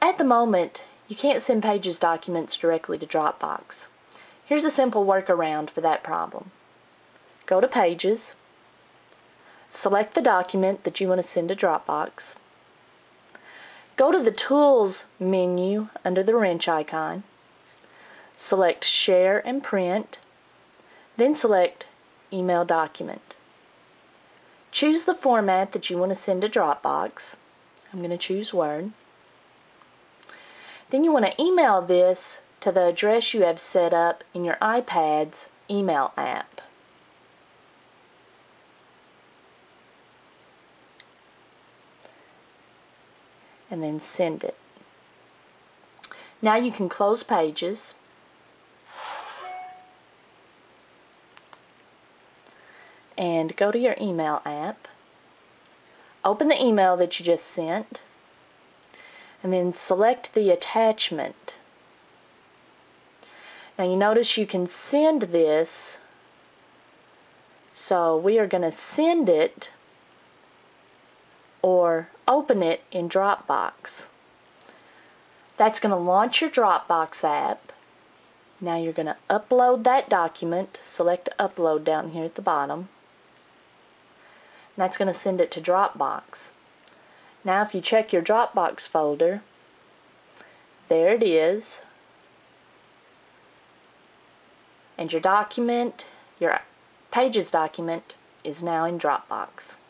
At the moment, you can't send Pages documents directly to Dropbox. Here's a simple workaround for that problem. Go to Pages, select the document that you want to send to Dropbox, go to the Tools menu under the wrench icon, select Share and Print, then select Email Document. Choose the format that you want to send to Dropbox. I'm going to choose Word. Then you want to email this to the address you have set up in your iPad's email app. And then send it. Now you can close Pages. And go to your email app. Open the email that you just sent. And then select the attachment. Now you notice you can send this. So we are going to send it or open it in Dropbox. That's going to launch your Dropbox app. Now you're going to upload that document. Select Upload down here at the bottom. That's going to send it to Dropbox. Now if you check your Dropbox folder, there it is. And your document, your Pages document, is now in Dropbox.